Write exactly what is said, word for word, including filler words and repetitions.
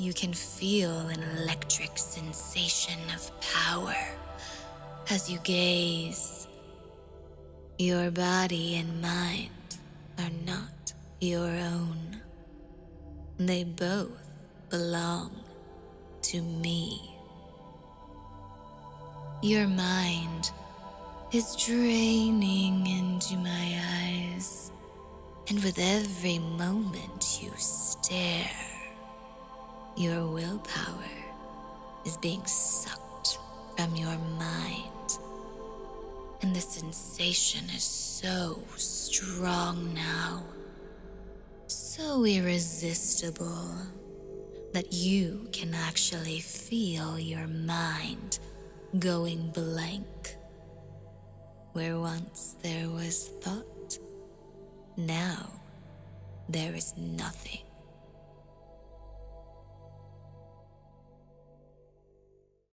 you can feel an electric sensation of power as you gaze. Your body and mind are not your own. They both belong to me. Your mind is draining into my eyes, and with every moment you stare, your willpower is being sucked from your mind. And the sensation is so strong now, so irresistible, that you can actually feel your mind going blank. Where once there was thought, now there is nothing.